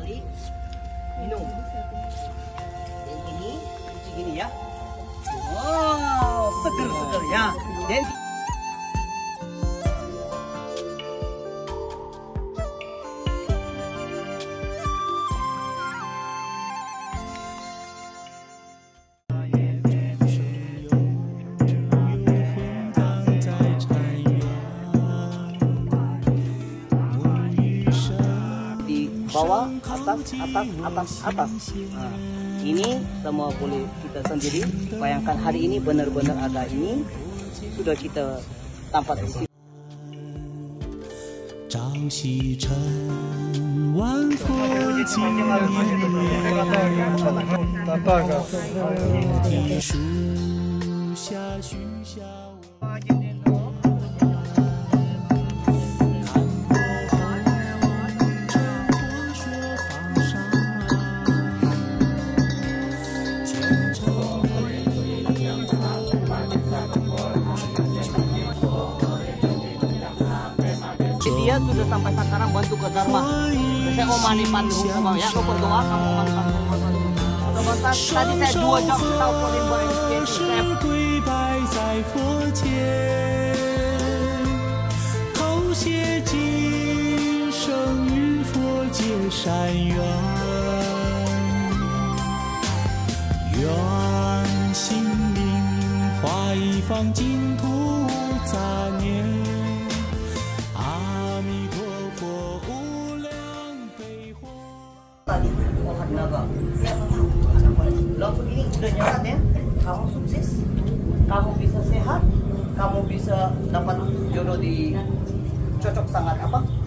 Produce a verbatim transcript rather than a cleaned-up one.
Jadi minum. Dan ini macam gini ya. Wow, seger-seger ya. Dan bawah, atas, atas, atas, atas. Nah, ini semua boleh kita sendiri. Bayangkan hari ini benar-benar ada ini. Sudah kita tampak di sini. Dia sudah sampai sekarang bantu ke Dharma. Saya mau manipan rumah ya, kau berdoa kamu manipan rumah. Tadi saya dua jam teleponin bareng saya. Tadi pohon naga lo begini udah nyerat ya, kamu sukses, kamu bisa sehat, kamu bisa dapat jodoh di cocok sangat apa